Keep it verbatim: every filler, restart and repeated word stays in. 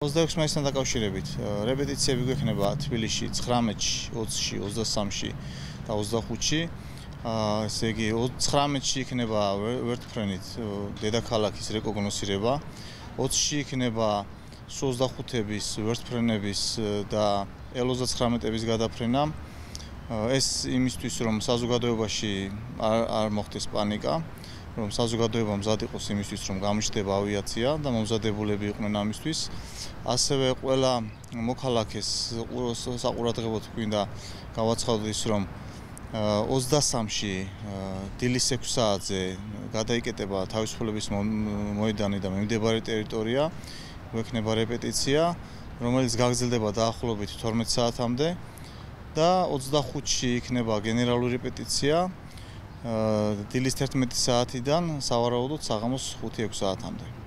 ოცდაექვსი მაისთან დაკავშირებით რეპეტიციები გვექნება თბილისში ცხრამეტში, ოცში, ოცდასამში და ოცდახუთში. ესე იგი ცხრამეტში იქნება ვერტმფრენით დედაქალაქის რეკოგნოსირება, ოცში იქნება სუ ოცდახუთების ვერტმფრენების და ელ ოცდაცხრამეტების გადაფრენა. ეს იმისთვის, რომ საზოგადოებაში არ მოხდეს პანიკა, რომ საზოგადოება მზად იყოს იმისთვის, რომ გამოჩნდება ავიაცია და მომზადებულები იყვნენ ამისთვის. ასევე ყველა მოქალაქეს საყურადღებოდ გვინდა გავაცხადოთ ის, რომ ოცდასამში დილის ექვსი საათზე გადაიკეტება თავისუფლების მოედანი და მიმდებარე ტერიტორია, გვექნება რეპეტიცია, რომელიც გაგრძელდება დაახლოებით თორმეტ საათამდე და ოცდახუთში იქნება გენერალური რეპეტიცია დილის თერთმეტი საათიდან სავარაუდოდ საღამოს ხუთი ექვსი საათამდე.